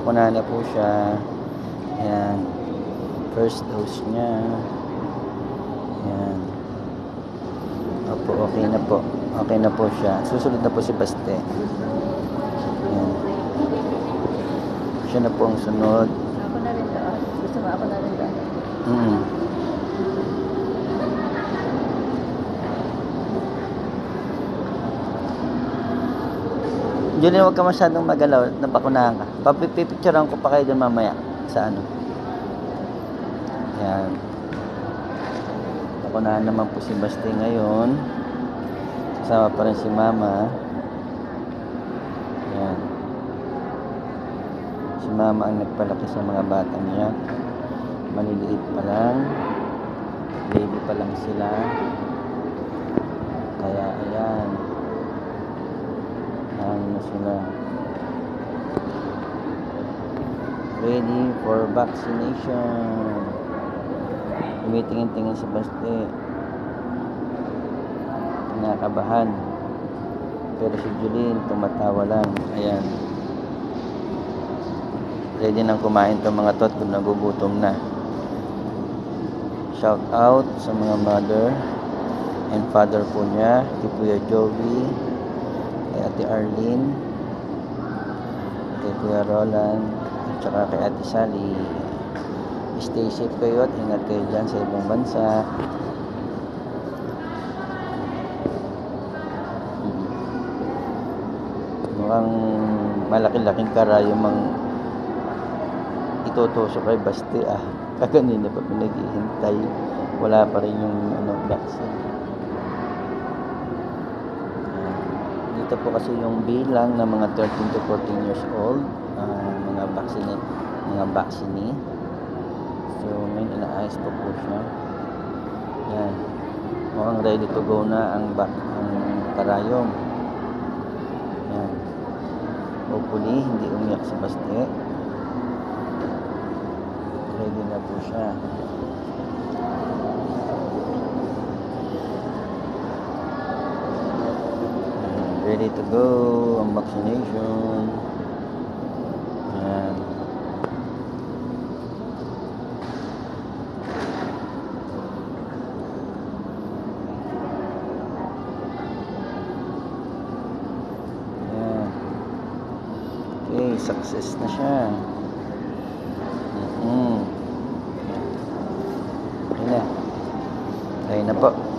napakuna na po siya. Ayan. First dose niya. Ayan. Opo, okay na po. Okay na po siya. Susunod na po si Baste. Ayan. Siya na po ang sunod. Ako na rin doon. Gusto mo ako na rin doon. Julian, huwag ka masyadong magalaw. Napakunahan ka. Papipicturean ko pa kayo dun mamaya. Sa ano. Ayan. Napakunahan naman po si Baste ngayon. Kasama pa rin si Mama. Ayan. Si Mama ang nagpalaki sa mga bata niya. Maliliit pa lang. Baby pa lang sila. Kaya ayan. Ano sila. Ready for vaccination. Tumitingin-tingin si Baste. Kinakabahan. Pero si Julene tumatawa lang. Ayan. Ready nang kumain itong mga to at nagugutom na. Shout out sa mga mother and father po niya, kay Kuya Joey, kay Ate Arlene, kay Kuya Roland, at saka kay Ate Sally. Stay safe kayo at ingat kayo dyan sa ibang bansa. Mukhang malaki-laking karayong mang itutusok kay Baste kaganina pa pinaghihintay, wala pa rin yung vaccine. Dito po kasi yung bilang ng mga 13 to 14 years old, mga vaccine. So ngayon inaayos pa po siya. Yan, mukhang ready to go na ang karayom. Yan, hopefully hindi umiyak si Baste. Ready na po siya. Ready to go ang vaccination. Ayan. Ayan. Okay, success na siya. Okay na. Okay na po.